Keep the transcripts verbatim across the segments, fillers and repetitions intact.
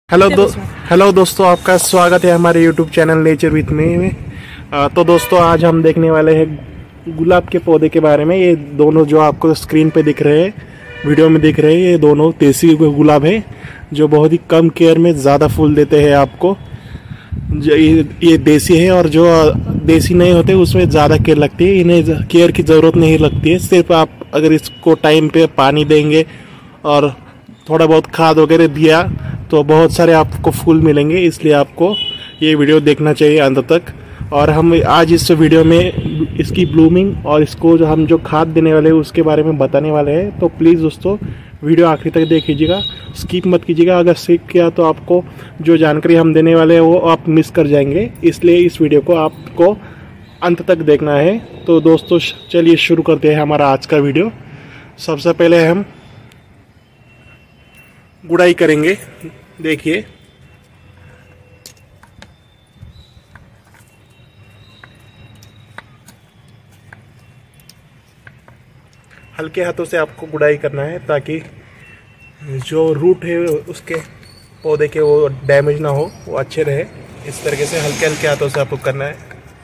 Hello दो hello दोस्तों, आपका स्वागत है हमारे YouTube channel nature with me में। आ, तो दोस्तों, आज हम देखने वाले हैं गुलाब के पौधे के बारे में। ये दोनों जो आपको स्क्रीन पे दिख रहे हैं, वीडियो में दिख रहे हैं, ये दोनों देसी गुलाब है जो बहुत ही कम केयर में ज़्यादा फूल देते हैं आपको। ये, ये देसी है, और जो देसी नहीं होते उसमें ज़्यादा केयर लगती है। इन्हें केयर की ज़रूरत नहीं लगती है, सिर्फ आप अगर इसको टाइम पे पानी देंगे और थोड़ा बहुत खाद वगैरह दिया तो बहुत सारे आपको फूल मिलेंगे। इसलिए आपको ये वीडियो देखना चाहिए अंत तक। और हम आज इस वीडियो में इसकी ब्लूमिंग और इसको जो हम जो खाद देने वाले हैं उसके बारे में बताने वाले हैं। तो प्लीज़ दोस्तों, वीडियो आखिरी तक देखिएगा, स्किप मत कीजिएगा। अगर स्किप किया तो आपको जो जानकारी हम देने वाले हैं वो आप मिस कर जाएंगे। इसलिए इस वीडियो को आपको अंत तक देखना है। तो दोस्तों, चलिए शुरू करते हैं हमारा आज का वीडियो। सबसे पहले हम गुड़ाई करेंगे। देखिए, हल्के हाथों से आपको गुड़ाई करना है ताकि जो रूट है उसके पौधे के वो डैमेज ना हो, वो अच्छे रहे। इस तरीके से हल्के हल्के हाथों से आपको करना है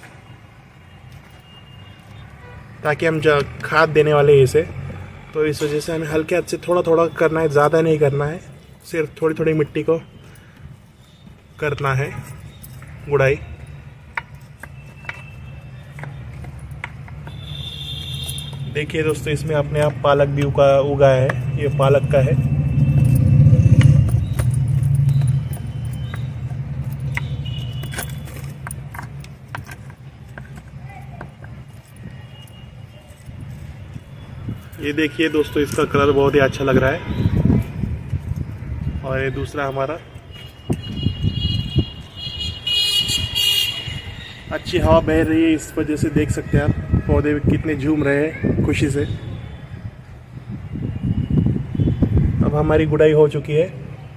ताकि हम जो खाद देने वाले हैं इसे, तो इस वजह से हमें हल्के हाथ से थोड़ा थोड़ा करना है, ज़्यादा नहीं करना है। सिर्फ थोड़ी थोड़ी मिट्टी को करना है गुड़ाई। देखिए दोस्तों, इसमें अपने आप पालक भी उगा उगाया है, ये पालक का है। ये देखिए दोस्तों, इसका कलर बहुत ही अच्छा लग रहा है। और ये दूसरा हमारा, अच्छी हवा बह रही है, इस वजह से देख सकते हैं आप पौधे कितने झूम रहे हैं खुशी से। अब हमारी गुड़ाई हो चुकी है,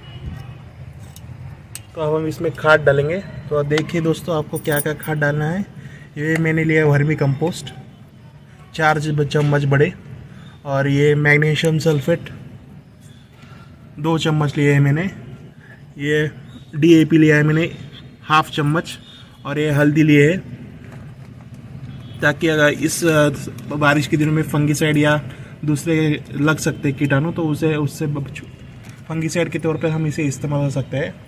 तो अब हम इसमें खाद डालेंगे। तो देखिए दोस्तों, आपको क्या क्या खाद डालना है। ये मैंने लिया है वर्मी कंपोस्ट चार चम्मच बड़े, और ये मैग्नीशियम सल्फेट दो चम्मच लिए है मैंने। ये डीएपी लिया है मैंने हाफ चम्मच, और ये हल्दी लिए है ताकि अगर इस बारिश के दिनों में फंगीसाइड या दूसरे लग सकते कीटाणु, तो उसे उससे फंगीसाइड के तौर पर हम इसे इस्तेमाल कर सकते हैं।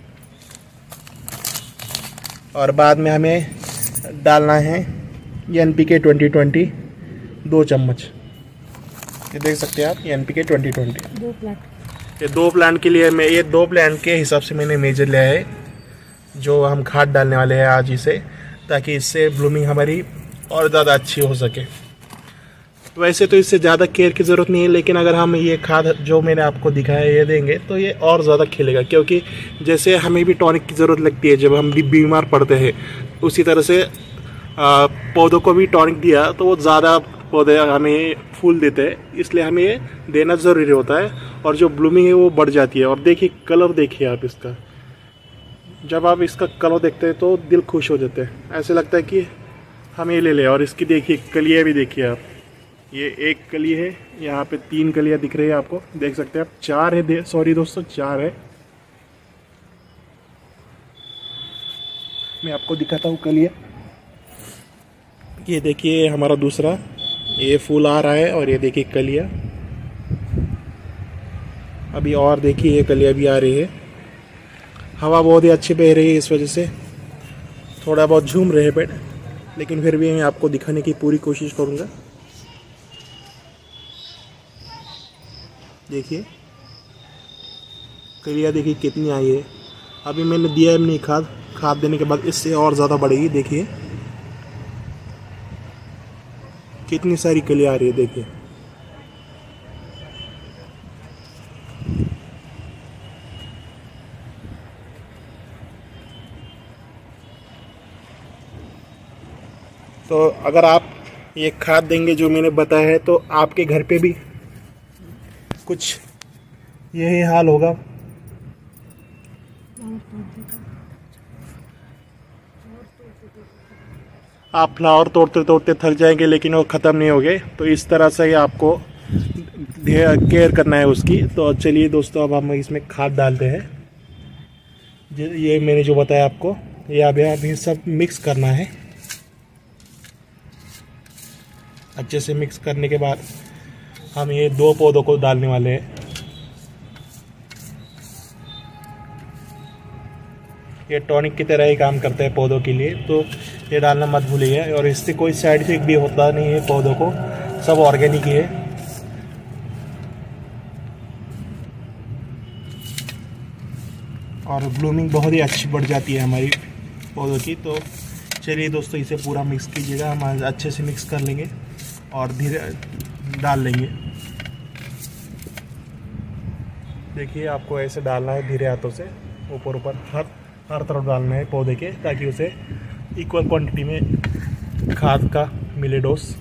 और बाद में हमें डालना है N P K twenty twenty दो चम्मच। ये देख सकते हैं आप, N P K twenty twenty दो प्लांट ये दो प्लांट के लिए मैं ये दो प्लांट के हिसाब से मैंने मेजर लिया है जो हम खाद डालने वाले हैं आज इसे, ताकि इससे ब्लूमिंग हमारी और ज़्यादा अच्छी हो सके। वैसे तो इससे ज़्यादा केयर की ज़रूरत नहीं है, लेकिन अगर हम ये खाद जो मैंने आपको दिखाया ये देंगे तो ये और ज़्यादा खिलेगा। क्योंकि जैसे हमें भी टॉनिक की ज़रूरत लगती है जब हम भी बीमार पड़ते हैं, उसी तरह से पौधों को भी टॉनिक दिया तो वो ज़्यादा पौधे हमें फूल देते हैं। इसलिए हमें ये देना ज़रूरी होता है, और जो ब्लूमिंग है वो बढ़ जाती है। और देखिए कलर, देखिए आप इसका, जब आप इसका कलर देखते हैं तो दिल खुश हो जाते हैं, ऐसे लगता है कि हम ये ले लें। और इसकी देखिए कलियाँ भी देखिए आप, ये एक कली है, यहाँ पे तीन कलियाँ दिख रही है आपको, देख सकते हैं आप। चार है दे, सॉरी दोस्तों, चार है। मैं आपको दिखाता हूँ कलियाँ। ये देखिए हमारा दूसरा, ये फूल आ रहा है, और ये देखिए कलियाँ अभी, और देखिए ये कलियाँ भी आ रही है। हवा बहुत ही अच्छी बह रही है, इस वजह से थोड़ा बहुत झूम रहे हैं पेड़, लेकिन फिर भी मैं आपको दिखाने की पूरी कोशिश करूँगा। देखिए कलियाँ देखिए कितनी आई है। अभी मैंने दिया है नहीं खाद, खाद देने के बाद इससे और ज़्यादा बढ़ेगी। देखिए कितनी सारी कलियाँ आ रही है, देखिए। तो अगर आप ये खाद देंगे जो मैंने बताया है, तो आपके घर पे भी कुछ यही हाल होगा। आप फ्लावर तोड़ते तोड़ते थक जाएंगे, लेकिन वो ख़त्म नहीं होंगे। तो इस तरह से ही आपको केयर करना है उसकी। तो चलिए दोस्तों, अब हम इसमें खाद डालते हैं। ये मैंने जो बताया आपको, ये अभी अभी सब मिक्स करना है। अच्छे से मिक्स करने के बाद हम ये दो पौधों को डालने वाले हैं। ये टॉनिक की तरह ही काम करता है पौधों के लिए, तो ये डालना मत भूलिए। और इससे कोई साइड इफेक्ट भी होता नहीं है पौधों को, सब ऑर्गेनिक ही है। और ब्लूमिंग बहुत ही अच्छी बढ़ जाती है हमारी पौधों की। तो चलिए दोस्तों, इसे पूरा मिक्स कीजिएगा। हम अच्छे से मिक्स कर लेंगे और धीरे डाल लेंगे। देखिए, आपको ऐसे डालना है धीरे हाथों से, ऊपर ऊपर हर हर तरफ डालना है पौधे के, ताकि उसे इक्वल क्वांटिटी में खाद का मिले डोज।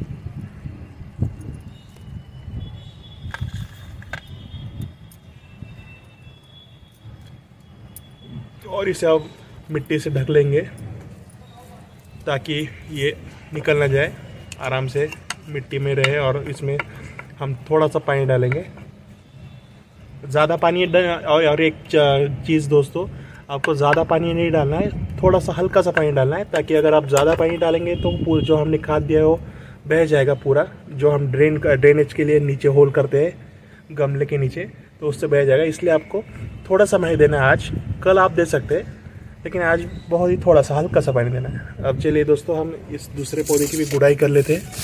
और इसे अब मिट्टी से ढक लेंगे ताकि ये निकल ना जाए, आराम से मिट्टी में रहे। और इसमें हम थोड़ा सा पानी डालेंगे, ज़्यादा पानी। और एक चीज़ दोस्तों, आपको ज़्यादा पानी नहीं डालना है, थोड़ा सा हल्का सा पानी डालना है, ताकि अगर आप ज़्यादा पानी डालेंगे तो पूरा जो हमने खाद दिया है वो बह जाएगा पूरा। जो हम ड्रेन ड्रेनेज के लिए नीचे होल करते हैं गमले के नीचे, तो उससे बह जाएगा। इसलिए आपको थोड़ा सा पानी देना है आज, कल आप दे सकते हैं, लेकिन आज बहुत ही थोड़ा सा हल्का सा पानी देना है। अब चलिए दोस्तों, हम इस दूसरे पौधे की भी गुड़ाई कर लेते हैं।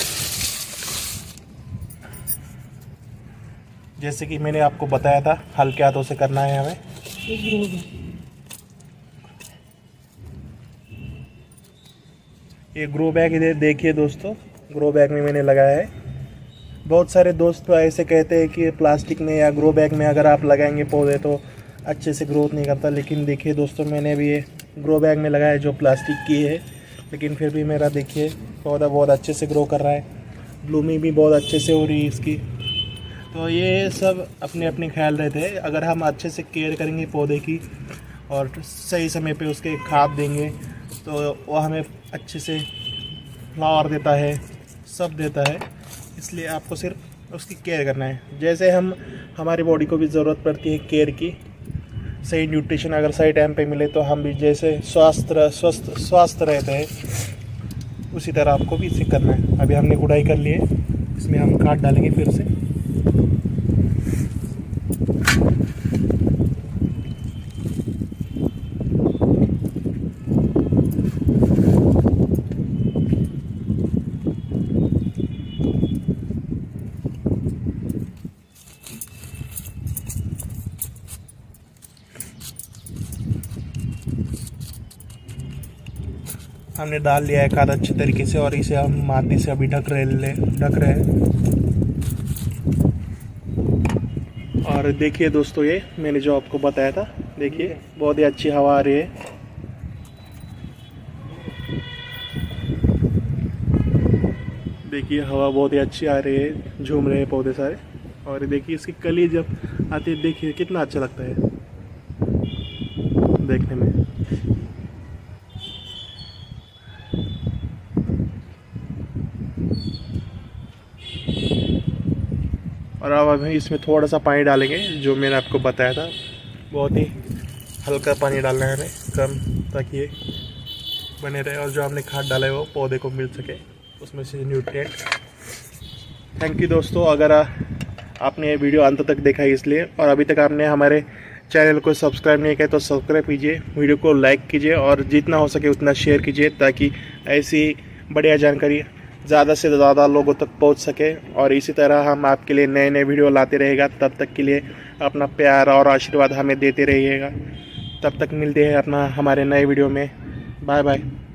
जैसे कि मैंने आपको बताया था, हल्के हाथों से करना है हमें। ये ग्रो बैग इधर देखिए दोस्तों, ग्रो बैग में मैंने लगाया है। बहुत सारे दोस्त ऐसे कहते हैं कि प्लास्टिक में या ग्रो बैग में अगर आप लगाएंगे पौधे तो अच्छे से ग्रोथ नहीं करता, लेकिन देखिए दोस्तों, मैंने भी ये ग्रो बैग में लगाया है जो प्लास्टिक की है, लेकिन फिर भी मेरा देखिए पौधा बहुत अच्छे से ग्रो कर रहा है। ब्लूमिंग भी बहुत अच्छे से हो रही है इसकी। तो ये सब अपने अपने ख्याल रहते हैं। अगर हम अच्छे से केयर करेंगे पौधे की और सही समय पे उसके खाद देंगे तो वो हमें अच्छे से फ्लावर देता है, सब देता है। इसलिए आपको सिर्फ उसकी केयर करना है। जैसे हम हमारी बॉडी को भी ज़रूरत पड़ती है केयर की, सही न्यूट्रिशन अगर सही टाइम पे मिले तो हम भी जैसे स्वस्थ स्वस्थ स्वस्थ रहते हैं, उसी तरह आपको भी इसे करना है। अभी हमने गुड़ाई कर ली है, इसमें हम खाद डालेंगे फिर से। हमने डाल लिया है खाद अच्छे तरीके से, और इसे हम माटी से अभी ढक रहे ले ढक रहे हैं। और देखिए दोस्तों, ये मैंने जो आपको बताया था, देखिए बहुत ही अच्छी हवा आ रही है। देखिए हवा बहुत ही अच्छी आ रही है, झूम रहे हैं पौधे सारे। और देखिए इसकी कली जब आती है, देखिए कितना अच्छा लगता है देखने में। और अब अभी इसमें थोड़ा सा पानी डालेंगे, जो मैंने आपको बताया था। बहुत ही हल्का पानी डालना है हमें, कम, ताकि ये बने रहे और जो हमने खाद डाला है वो पौधे को मिल सके उसमें से न्यूट्रिएंट। थैंक यू दोस्तों, अगर आपने ये वीडियो अंत तक देखा है इसलिए, और अभी तक आपने हमारे चैनल को सब्सक्राइब नहीं किया तो सब्सक्राइब कीजिए, वीडियो को लाइक कीजिए और जितना हो सके उतना शेयर कीजिए, ताकि ऐसी बढ़िया जानकारी ज़्यादा से ज़्यादा लोगों तक पहुंच सके। और इसी तरह हम आपके लिए नए नए वीडियो लाते रहेगा। तब तक के लिए अपना प्यार और आशीर्वाद हमें देते रहिएगा। तब तक मिलते हैं अपना हमारे नए वीडियो में। Bye bye.